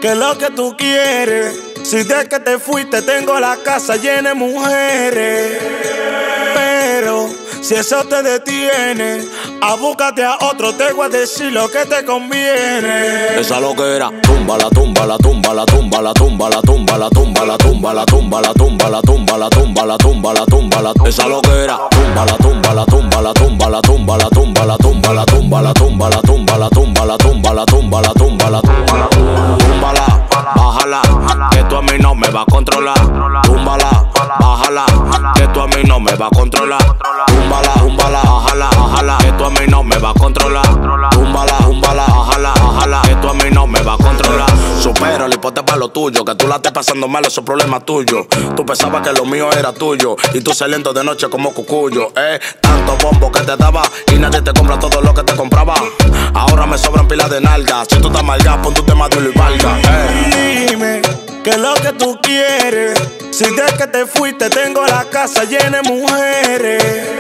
¿qué es lo que tú quieres? Si de que te fuiste tengo la casa llena de mujeres. Pero si eso te detiene, abúscate a otro, te voy a decir lo que te conviene. Esa loquera, túmbala, túmbala, túmbala, túmbala, túmbala, túmbala, túmbala, túmbala, túmbala, túmbala, túmbala, túmbala, túmbala, túmbala. Esa loquera, túmbala, túmbala, túmbala, túmbala, túmbala, túmbala, túmbala, túmbala, túmbala, túmbala, túmbala, túmbala, túmbala, túmbala, túmbala, bájala, que tú a mí no me va a controlar. Túmbala, bájala, que tú a mí no me va a controlar. Túmbala, túmbala, bájala, bájala, que tú a mí no me va a controlar. Túmbala, túmbala, bájala, bájala, que tú a mí no me va a controlar. Supera, y ponte pa' lo tuyo, que tú la estés pasando mal, eso es problema tuyo. Tú pensabas que lo mío era tuyo y tú saliendo de noche como cucuyo. Tanto bombo que te daba y nadie te compra todo lo que te compraba. Ahora me sobran pilas de nalgas. Si tú estás malgado, pon tu tema de y valga. Dime, ¿qué es lo que tú quieres? Si de que te fuiste tengo la casa llena de mujeres.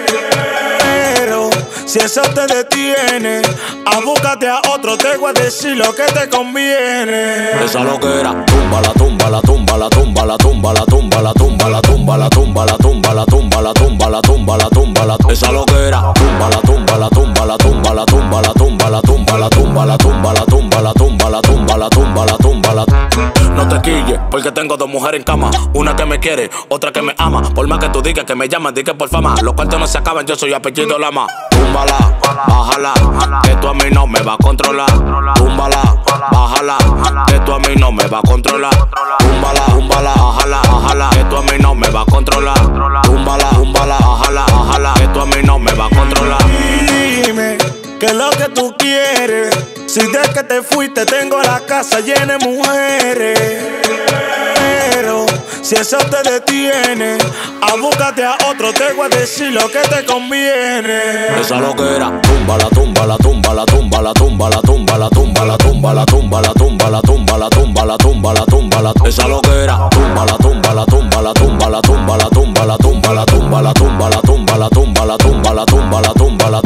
Pero si eso te detiene, abúscate a otro, te voy a decir lo que te conviene. Esa loquera, túmbala, túmbala, túmbala, túmbala, túmbala, túmbala, túmbala, túmbala, túmbala, túmbala, túmbala, túmbala, túmbala, túmbala. Esa loquera, túmbala, túmbala, túmbala, túmbala, túmbala, túmbala, túmbala, túmbala, túmbala, túmbala, túmbala, túmbala, túmbala, túmbala. No te quilles, porque tengo dos mujeres en cama. Una que me quiere, otra que me ama. Por más que tú digas que me llaman, di que por fama. Los cuartos no se acaban, yo soy apellido Lama. Túmbala, bájala, que tú a mí no me va a controlar. Túmbala, bájala, que tú a mí no me va a controlar. Túmbala, túmbala, bájala, bájala, que tú a mí no me va a controlar. Túmbala, túmbala, bájala, bájala, que tú a mí no me va a controlar. Dime, ¿qué es lo que tú quieres? Si de que te fuiste tengo la casa llena de mujeres. Pero si eso te detiene, abúscate a otro, te voy a decir lo que te conviene. Esa loquera, túmbala, túmbala, túmbala, túmbala, túmbala, túmbala, túmbala, túmbala, túmbala, túmbala, túmbala, túmbala, túmbala, túmbala. Esa loquera, túmbala, túmbala, túmbala, túmbala, túmbala, túmbala, túmbala, túmbala, túmbala, túmbala, túmbala, túmbala, túmbala, túmbala.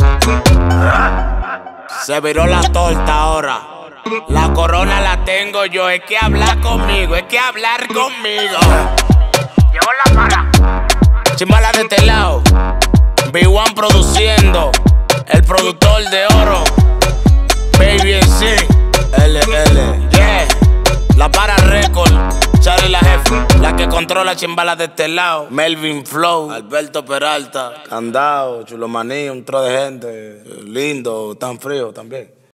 Se viró la torta ahora. La corona la tengo yo. Es que hablar conmigo, es que hablar conmigo. Llegó la para. Chimbala de este lado. B1 produciendo. El productor de oro. Baby en sí. LL. Yeah. La para record. Charlie la jefa. La que controla chimbala de este lado. Melvin Flow. Alberto Peralta. Candado. Chulo Maní. Un tro de gente. Lindo. Tan frío también.